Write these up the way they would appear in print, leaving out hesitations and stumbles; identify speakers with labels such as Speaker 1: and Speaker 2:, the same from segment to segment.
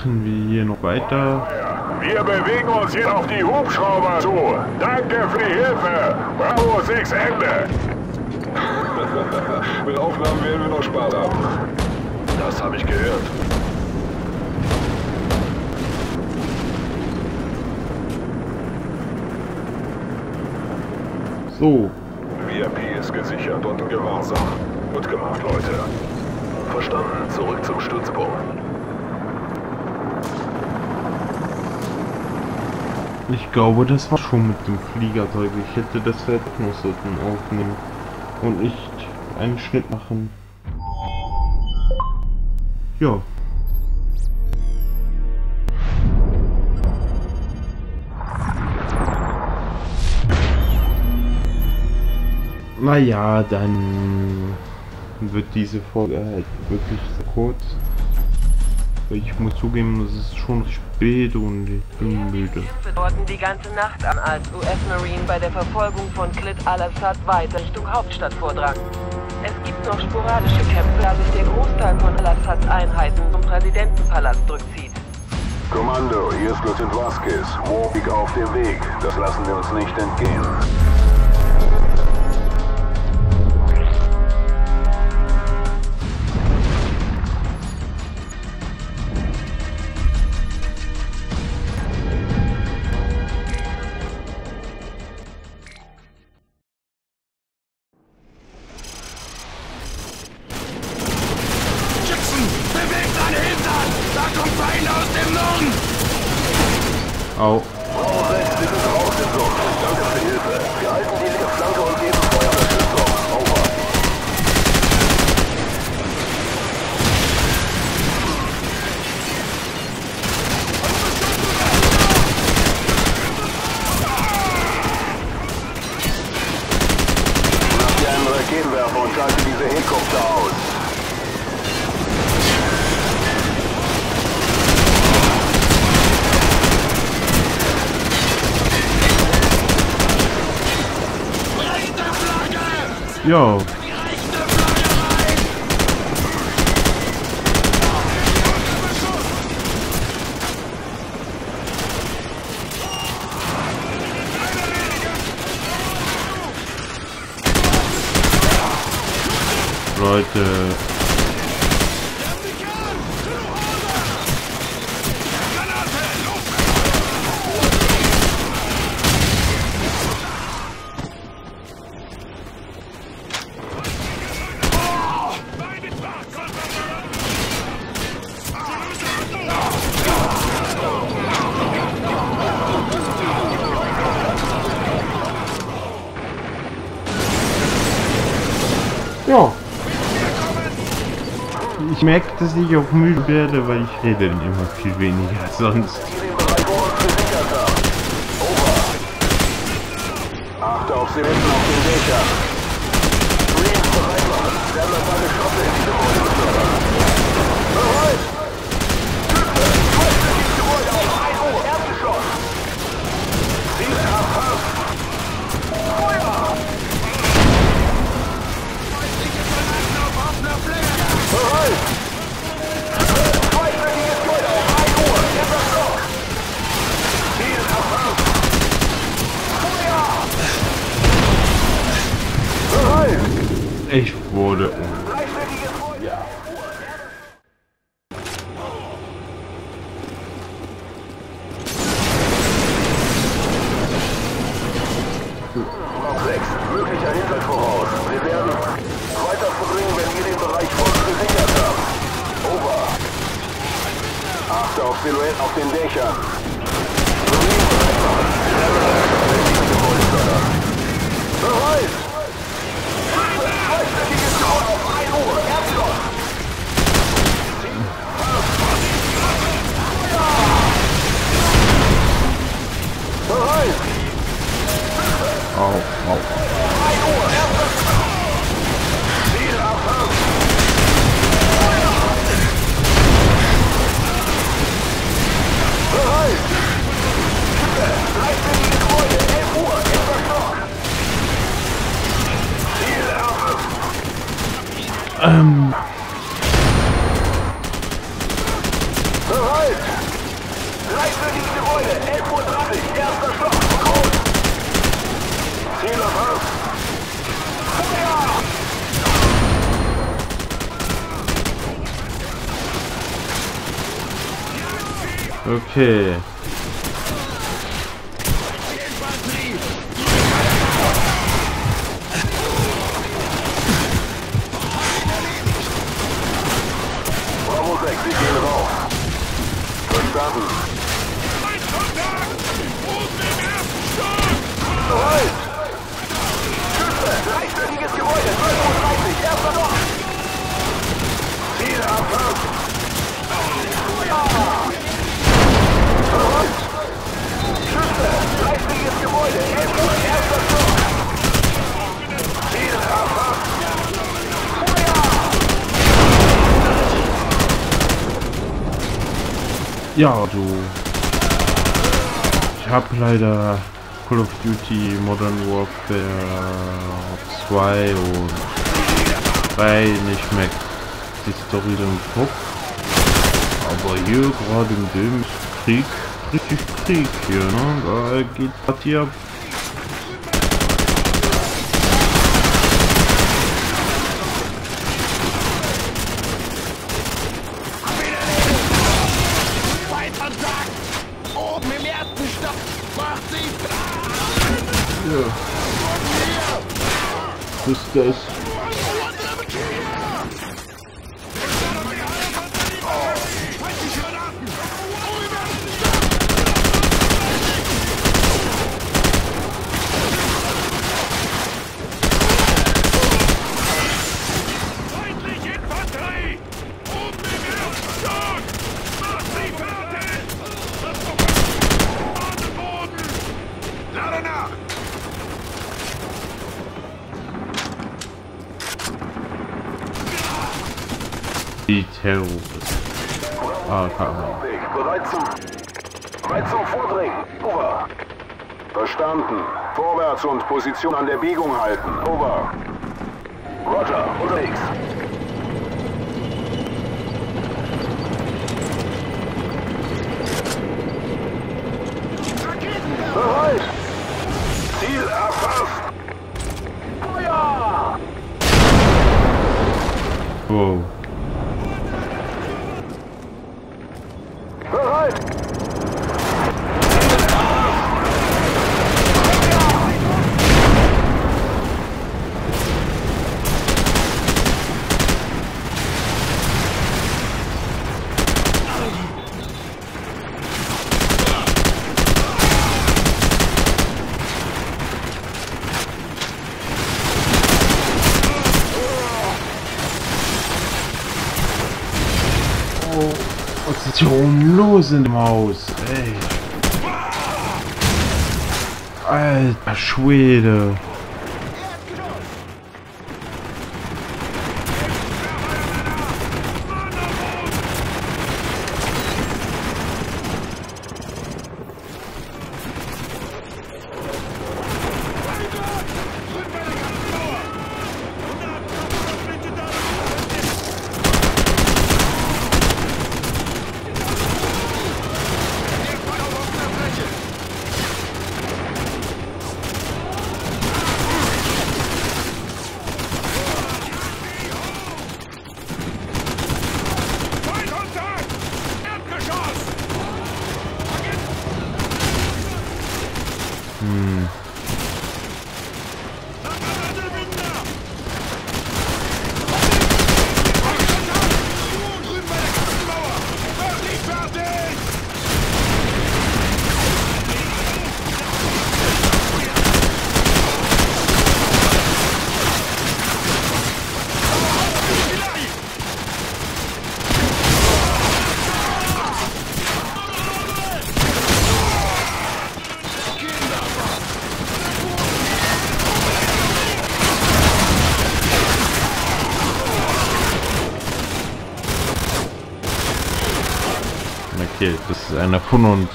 Speaker 1: machen wir hier noch weiter.
Speaker 2: Wir bewegen uns hier auf die Hubschrauber zu. Danke für die Hilfe. Bravo 6 Ende. Mit Aufnahmen werden wir noch Spaß haben. Das habe ich gehört.
Speaker 1: So.
Speaker 2: VIP ist gesichert und in Gewahrsam. Gut gemacht, Leute. Verstanden. Zurück zum Stützpunkt.
Speaker 1: Ich glaube, das war schon mit dem Fliegerzeug. Ich hätte das Verdeckungsrücken aufnehmen und nicht einen Schnitt machen. Ja. Naja, dann wird diese Folge halt wirklich sehr kurz. Ich muss zugeben, es ist schon spät und ich bin müde.
Speaker 3: Wir dauerten die ganze Nacht an, als US-Marine bei der Verfolgung von Khalid al-Assad weiter Richtung Hauptstadt vordrang. Es gibt noch sporadische Kämpfe, da sich der Großteil von al-Assads Einheiten zum Präsidentenpalast zurückzieht.
Speaker 2: Kommando, hier ist Lieutenant Vasquez. Warwick auf dem Weg. Das lassen wir uns nicht entgehen.
Speaker 1: Au.
Speaker 2: Bravo 6, wir sind raus in Luft. Danke für die Hilfe. Wir halten die linke Flanke und geben Feuerunterstützung. Over. Schnapp dir einen Raketenwerfer und schalte diese Helikopter aus.
Speaker 1: Jo. Leute. Ja. Ich merke, dass ich auch müde werde, weil ich rede dann immer viel weniger als sonst.
Speaker 2: Achte auf Sirenen auf den Dächern. Marines bereit machen. Werden ein paar Geschosse in die Gebäude befördert. Bereit! Zweistöckiges Gebäude auf 1 Uhr. Erdgeschoss. Ziel erfasst. Feuer! Bereit! Zweistöckiges Gebäude auf 1 Uhr. Erster Stock. Ziel erfasst.
Speaker 1: Ich wurde
Speaker 2: Ja. Block 6, möglicher Hinfall voraus. Wir werden weiter vorbringen, wenn wir den Bereich voll gesichert haben. Over. Achte auf Silhouetten auf den Dächern. Marines bereit machen. Wir werden das Gebäude fördern. Bereit! Zweistöckiges Gebäude auf 1 Uhr. Erdgeschoss. Bereit!
Speaker 1: Au.
Speaker 2: 1 Uhr. Erster Stock. Ziel erfasst. Bereit! Dreistöckiges Gebäude. 11 Uhr. Erster Stock. Ziel erfasst. Bereit!
Speaker 1: Okay.
Speaker 2: Bravo 6, Sie gehen rauf. Verstanden. Bereit! Schüsse! Gleichwertiges Gebäude! 12:30 erster Stock! Ziel abwärts! Bereit! Schüsse! Gleichwertiges Gebäude! Erster Stock! Ziel abwärts!
Speaker 1: Ja, du. Ich habe leider Call of Duty Modern Warfare 2 und 3 nicht mehr die Story im Kopf. Aber hier gerade in dem Krieg, richtig Krieg hier, ne? Da geht das hier. Ja. Das ist das. Die Terroristen.
Speaker 2: Bereit zum Vordringen. Over. Verstanden. Vorwärts und Position an der Biegung halten. Over. Roger, unterwegs. Bereit. Ziel erfasst. Feuer!
Speaker 1: Wow.
Speaker 2: Bereit!
Speaker 1: Was ist hier oben los in dem Haus? Ey. Alter Schwede. Okay, das ist einer von uns.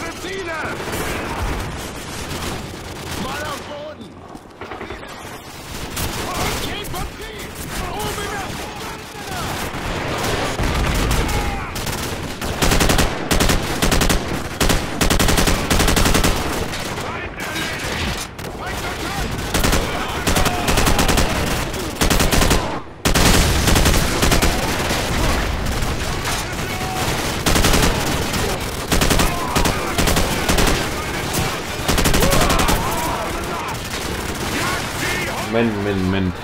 Speaker 1: Moment.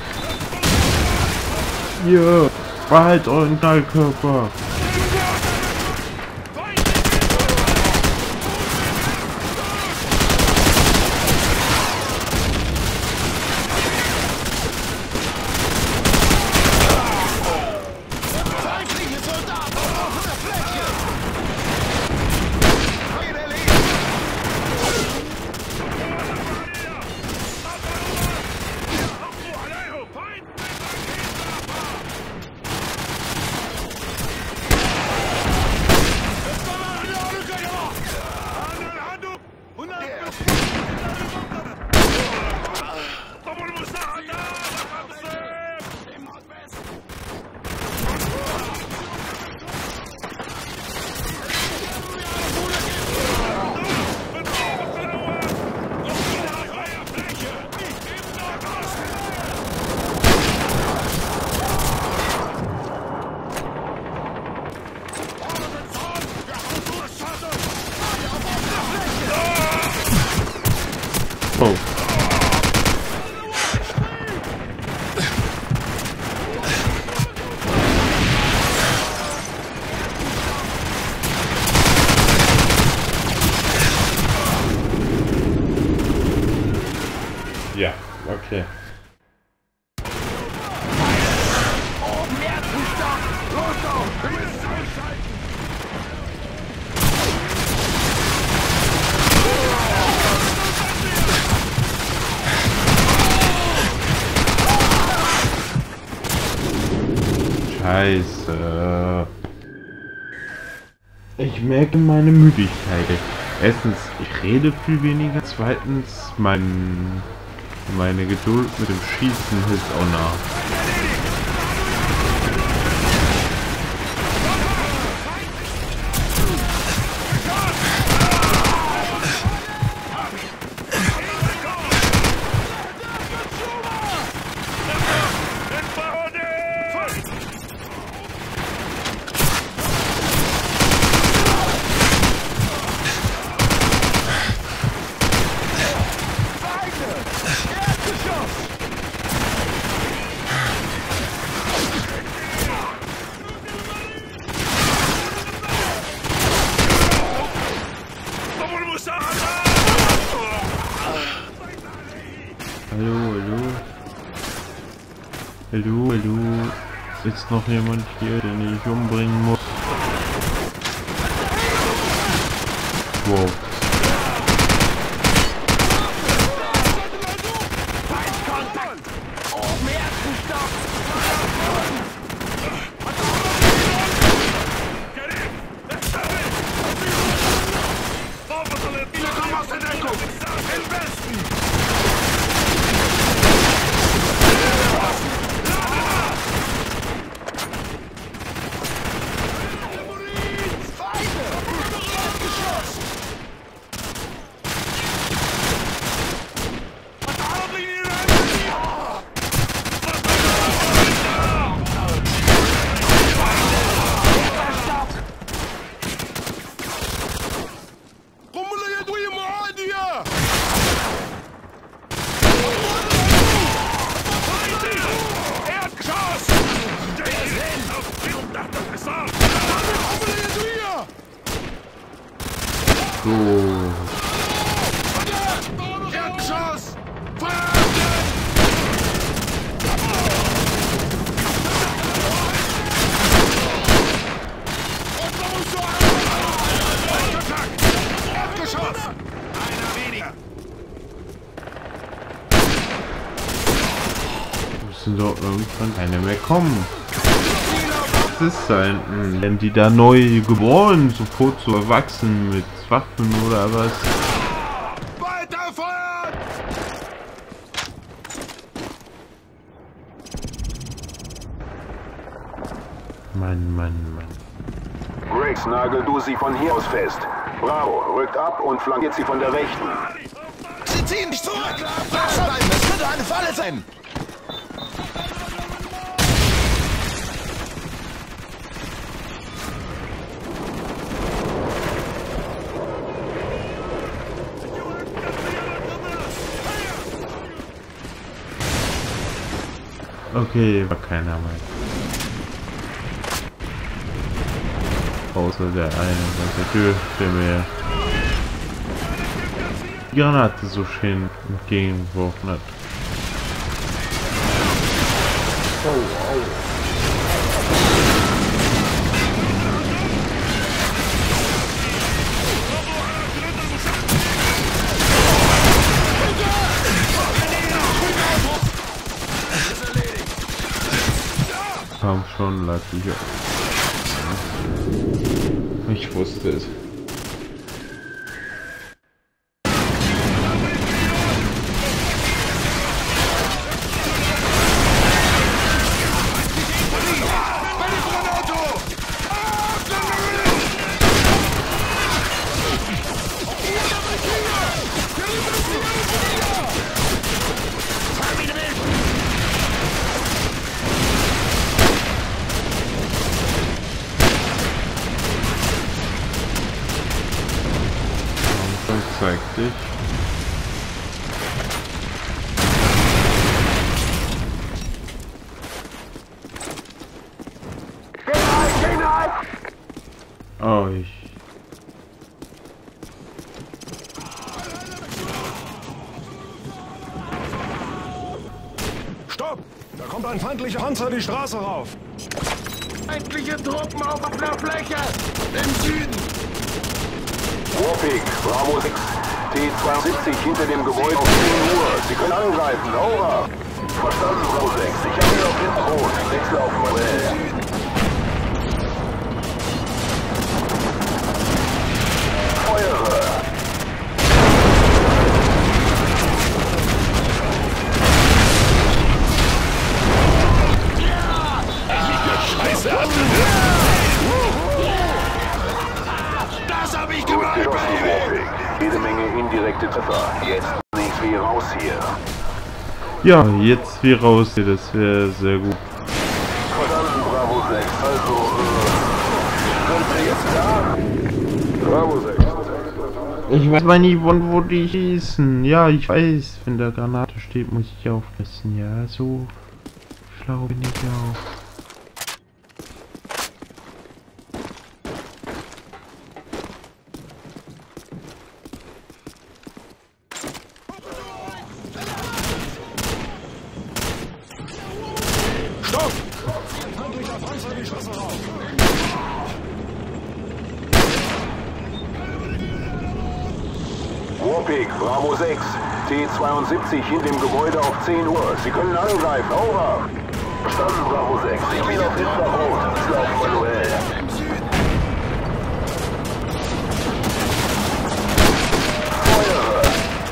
Speaker 1: Hier, behalt euren Knallkörper. Oh. Ja, okay. Scheiße. Ich merke meine Müdigkeit. Erstens, ich rede viel weniger. Zweitens, meine Geduld mit dem Schießen hilft auch nach. Hallo. Ist noch jemand hier, den ich umbringen muss? Wow. Müssen doch irgendwann keine mehr kommen. Was ist da hinten? Werden die da neu geboren, sofort so erwachsen mit Waffen oder was?
Speaker 4: Weiterfeuern!
Speaker 1: Mann.
Speaker 2: Briggs, nagel du sie von hier aus fest. Bravo, rückt ab und flankiert sie von der rechten.
Speaker 4: Sie ziehen mich zurück! Wachsam bleiben, das könnte eine Falle sein!
Speaker 1: Okay, war keiner mehr. Außer der eine, der dürfte mir die Granate so schön entgegengeworfen hat. Kam schon, Latte. Ich wusste es. Zeig dich. Oh,
Speaker 4: Stopp! Da kommt ein feindlicher Panzer die Straße rauf!
Speaker 5: Feindliche Truppen auf der Fläche! Im Süden!
Speaker 2: Warpig, Bravo 6, T-72 hinter dem Gebäude auf 10 Uhr. Sie können angreifen, over. Verstanden, Bravo 6. Ich habe ihn auf Infrarot. Wechsel auf Modell. Feuere!
Speaker 4: Scheiße! Das hab ich gemacht,
Speaker 2: Geschossen,
Speaker 4: Baby!
Speaker 2: Warpig. Jede Menge indirekte Treffer. Jetzt nicht wie raus hier.
Speaker 1: ja, jetzt wie raus hier, das wäre sehr gut.
Speaker 2: Verstanden, Bravo 6. Also, sind Sie jetzt da? Bravo 6.
Speaker 1: Ich weiß mal nie, wo die schießen. Ja, ich weiß, wenn da Granate steht, muss ich aufpassen. Ja, so schlau bin ich auch.
Speaker 4: Stopp! Feindlicher Panzer die Straße rauf!
Speaker 2: Warpig, Bravo 6, T-72 in dem Gebäude auf 10 Uhr. Sie können angreifen, over. Verstanden, Bravo 6. Ich bin auf Infrarot. Ich laufe manuell. Feuere!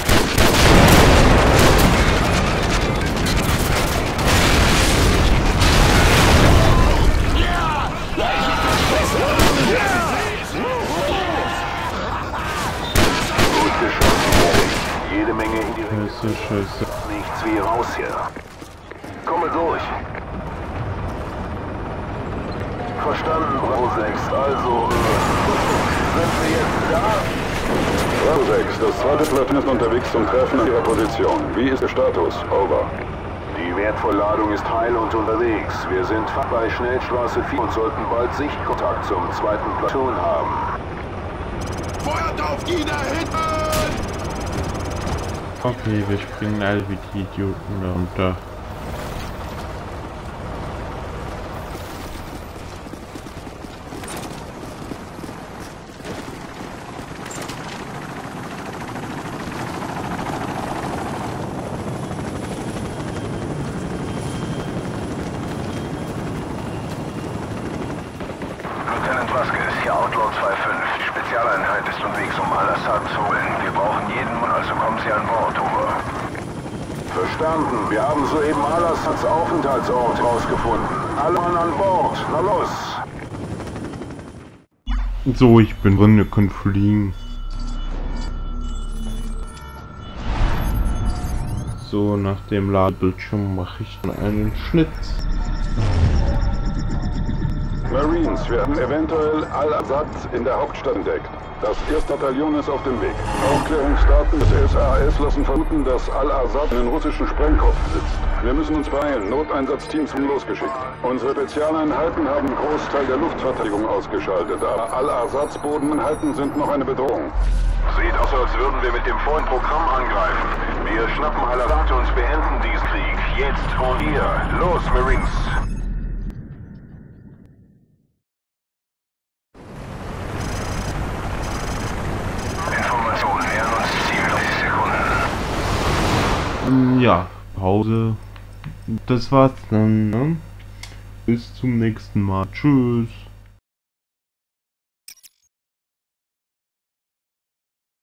Speaker 2: Gut geschossen, Warpig. Jede Menge indirekte
Speaker 1: Scheiße.
Speaker 2: Nichts wie raus hier. Komme durch. Verstanden, Bravo 6. Also, sind Sie jetzt da?
Speaker 6: Bravo 6, das zweite Platoon ist unterwegs zum Treffen an Ihrer Position. Wie ist Ihr Status? Over.
Speaker 2: Die wertvolle Ladung ist heil und unterwegs. Wir sind bei Schnellstraße 4 und sollten bald Sichtkontakt zum zweiten Platoon haben.
Speaker 4: Feuert auf die da hinten!
Speaker 1: Okay, wir springen alle wie die Idioten da runter.
Speaker 2: unterwegs, um Al-Assad zu holen. Wir brauchen jeden Mann, also kommen Sie an Bord, over.
Speaker 6: Verstanden. Wir haben soeben Al-Assads Aufenthaltsort rausgefunden. Alle Mann an Bord. Na los!
Speaker 1: So, ich bin drin, ihr könnt fliegen. So, nach dem Ladebildschirm mache ich dann einen Schnitt.
Speaker 6: Marines, wir haben eventuell Al-Assad in der Hauptstadt entdeckt. Das erste Bataillon ist auf dem Weg. Aufklärungsdaten des SAS lassen vermuten, dass Al-Assad einen russischen Sprengkopf besitzt. Wir müssen uns beeilen. Noteinsatzteams sind losgeschickt. Unsere Spezialeinheiten haben einen Großteil der Luftverteidigung ausgeschaltet, aber Al-Assads Bodeneinheiten sind noch eine Bedrohung.
Speaker 2: Sieht aus, als würden wir mit dem vollen Programm angreifen. Wir schnappen Al-Assad und beenden diesen Krieg. Jetzt und hier. Los, Marines! Information, nähern uns Ziel, 30 Sekunden.
Speaker 1: Ja, Pause. Das war's dann, ne? Bis zum nächsten Mal. Tschüss.